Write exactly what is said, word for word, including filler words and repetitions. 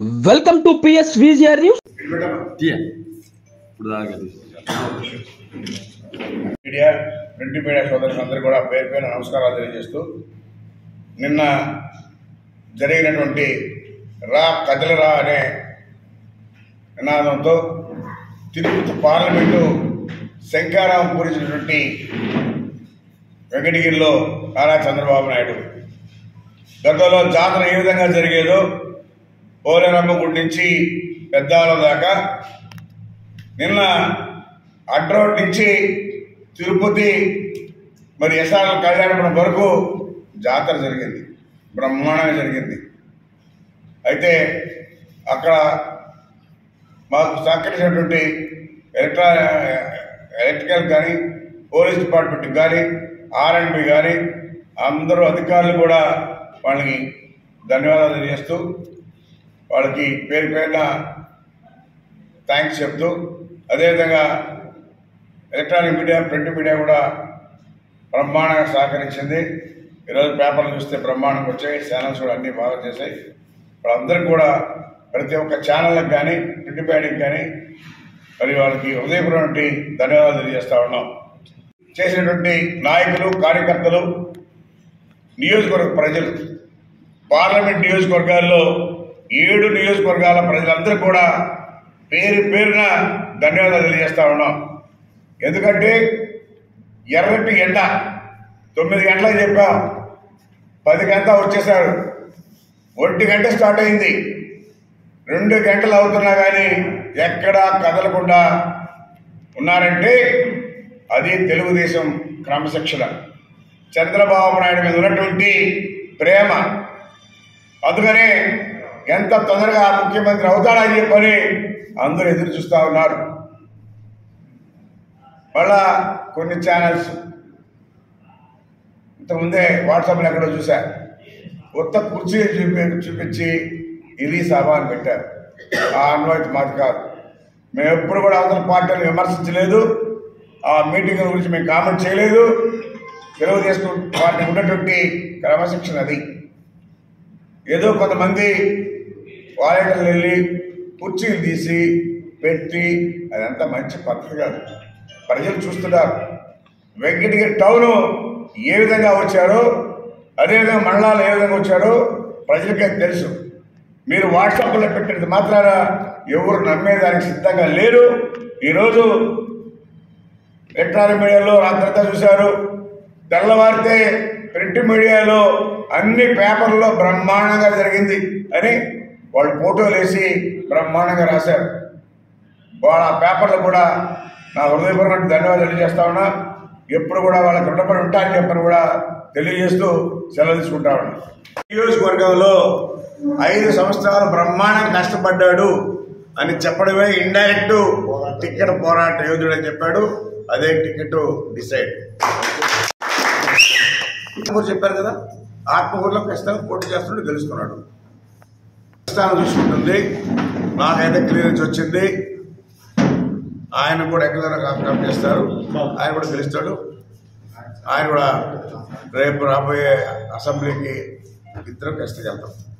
Welcome to PS VGR news. Media print media సోదరులందరూ కూడా పేరు పేరు నమస్కారాలు తెలియజేస్తూ, నిన్న జరిగినటువంటి రా కదలరా అనే నినాదంతో తిరుపతి పార్లమెంటు శంకారావం పూరించినటువంటి వెంకటగిరిలో నారా చంద్రబాబు నాయుడు గతంలో జాతర ఏ విధంగా జరిగేదో పోలేరమ్మ గుడి నుంచి పెద్దాల దాకా, నిన్న అడ్రోడ్ నుంచి తిరుపతి మరి ఎస్ఆర్ కళ్యాణపురం వరకు జాతర జరిగింది, బ్రహ్మాండంగా జరిగింది. అయితే అక్కడ మాకు సహకరించినటువంటి ఎలక్ట్రా ఎలక్ట్రికల్ కానీ, పోలీస్ డిపార్ట్మెంట్కి కానీ, ఆర్ఎండ్బి కానీ అందరూ అధికారులు కూడా వాళ్ళకి ధన్యవాదాలు తెలియజేస్తూ, వాళ్ళకి పేరు పేరున థ్యాంక్స్ చెప్తూ, అదేవిధంగా ఎలక్ట్రానిక్ మీడియా, ప్రింట్ మీడియా కూడా బ్రహ్మాండంగా సహకరించింది. ఈరోజు పేపర్లు చూస్తే బ్రహ్మాండంగా వచ్చాయి, ఛానల్స్ కూడా అన్నీ బాగా చేశాయి. వాళ్ళందరికీ కూడా ప్రతి ఒక్క ఛానళ్ళకి కానీ, ప్రింట్ మీడియాకి కానీ మరి వాళ్ళకి హృదయపూర్వకమైన ధన్యవాదాలు తెలియజేస్తా ఉన్నాం. చేసినటువంటి నాయకులు, కార్యకర్తలు, నియోజకవర్గ ప్రజలు, పార్లమెంట్ నియోజకవర్గాల్లో ఏడు నియోజకవర్గాల ప్రజలందరూ కూడా పేరు పేరున ధన్యవాదాలు తెలియజేస్తా ఉన్నాం. ఎందుకంటే ఎర్రటి ఎండ తొమ్మిది గంటలకు చెప్పాం, పది గంటల వచ్చేసారు, ఒంటి గంట స్టార్ట్ అయింది, రెండు గంటలు అవుతున్నా కానీ ఎక్కడా కదలకుండా ఉన్నారంటే అది తెలుగుదేశం క్రమశిక్షణ, చంద్రబాబు నాయుడు మీద ఉన్నటువంటి ప్రేమ. అందుకనే ఎంత తొందరగా ముఖ్యమంత్రి అవుతాడని చెప్పని అందరూ ఎదురు చూస్తూ ఉన్నారు. మళ్ళా కొన్ని ఛానల్స్ ఇంతకుముందే వాట్సాప్లో ఎక్కడో చూసా, కొత్త కుర్చీ చూపి చూపించి ఇది సభ అని పెట్టారు. ఆ అనుభూతి మాది కాదు. మేము ఎప్పుడు కూడా అవతల పార్టీలను విమర్శించలేదు, ఆ మీటింగ్ గురించి మేము కామెంట్ చేయలేదు. తెలుగుదేశం పార్టీ ఉన్నటువంటి క్రమశిక్షణ అది. ఏదో కొంతమంది వాలంటీర్లు వెళ్ళి కుర్చీలు తీసి పెట్టి అదంతా మంచి పద్ధతి కాదు. ప్రజలు చూస్తున్నారు వెంకటగిరి టౌన్ ఏ విధంగా వచ్చారో, అదేవిధంగా మండలాలు ఏ విధంగా వచ్చారో ప్రజలకే తెలుసు. మీరు వాట్సాప్లో పెట్టినది మాత్రాన ఎవరు నమ్మేదానికి సిద్ధంగా లేరు. ఈరోజు ఎలక్ట్రానిక్ మీడియాలో రాత్రంతా చూశారు, తెల్లవారితే ప్రింట్ మీడియాలో అన్ని పేపర్లలో బ్రహ్మాండంగా జరిగింది అని వాళ్ళు ఫోటోలు వేసి బ్రహ్మాండంగా రాశారు. వాళ్ళ పేపర్లు కూడా నా హృదయపూర్వక ధన్యవాదాలు తెలియజేస్తా ఉన్నా. ఎప్పుడు కూడా వాళ్ళకి రుణపడి ఉంటారని చెప్పని కూడా తెలియజేస్తూ సెలవు తీసుకుంటా ఉన్నా. నియోజకవర్గంలో ఐదు సంవత్సరాలు బ్రహ్మాండంగా కష్టపడ్డాడు అని చెప్పడమే ఇండైరెక్ట్ టికెట్ పోరాట యోధుడు అని చెప్పాడు. అదే టికెట్ డిసైడ్ చెప్పారు కదా, ఆత్మకూరులో ఖచ్చితంగా పోటీ చేస్తుంటే గెలుచుకున్నాడు. స్థానం చూసుకుంటుంది, నాకైతే క్లియరెన్స్ వచ్చింది. ఆయన కూడా ఎక్కడ కాంప్రమైజ్ చేస్తారు, ఆయన కూడా గెలుస్తాడు. ఆయన కూడా రేపు రాబోయే అసెంబ్లీకి ఇద్దరు ఖచ్చితంగా వెళ్తాం.